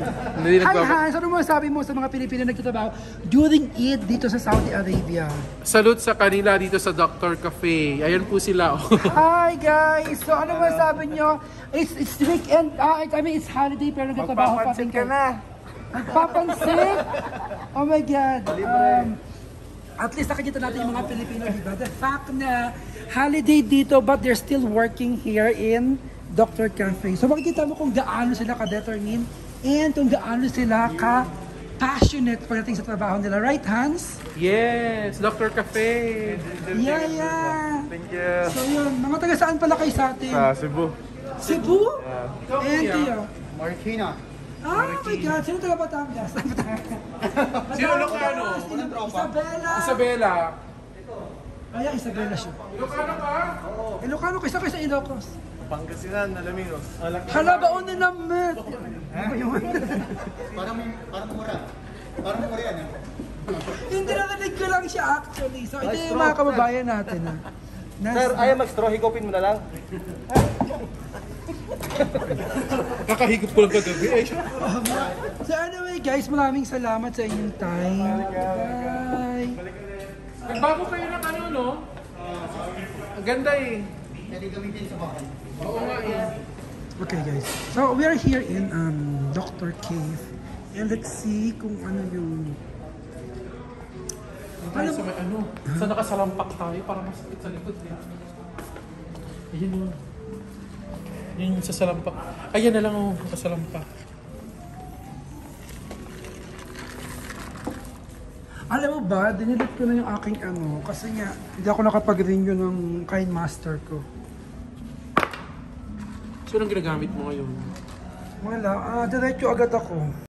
Hi Hans, ano mo sabi mo sa mga Pilipino nagtatrabaho during Eid dito sa Saudi Arabia? Salute sa kanila dito sa Dr. Cafe. Ayan po sila. Hi guys! So ano mo sabi nyo? It's weekend, I mean it's holiday pero nagtatrabaho pa din kayo. Nagpapansin? Oh my God! At least nakikita natin yung mga Pilipino, diba? The fact na holiday dito but they're still working here in Dr. Cafe. So makikita mo kung gaano sila ka-determined and kung gaano sila ka-passionate pagdating sa trabaho nila. Right, Hans? Yes, Dr. Cafe. Yeah. Thank you. So yun, mga taga saan pala kayo sa atin? Sa Cebu. Cebu? And Tio? Marikina. Oh my God, sino taga Batangas? Sino Ilocano? Isabela. Isabela. Ay, Isabela siya. Ilocano ka? Ilocano, kaysa kayo sa Ilocos. Pangasinan, Alaminos. Hala, baon na namin. Parang mura. Parang mura yan. Hindi narinig ko lang siya actually. So ito yung mga kababayan natin. Sir, ayaw mag-straw, higupin mo na lang. Kakahigop ko lang kagabi. So anyway guys, maraming salamat sa inyong time. Bye! Nagbago kayo ng ano, no? Ang ganda eh. Pwede gamitin sa bahay. Oo nga eh. Okay guys, so we are here in Dr. Cave. And let's see kung ano yung... Tayo sa may ano, sa nakasalampak tayo para masakit sa likod eh. Ayun yun. Yun sa salampak. Ayan na lang oh, nakasalampak. Alam mo ba, dinilit ko na yung aking ano, kasi nga, hindi ako nakapag-renew ng Kind Master ko. So, anong ginagamit mo ngayon? Wala, diretso agad ako.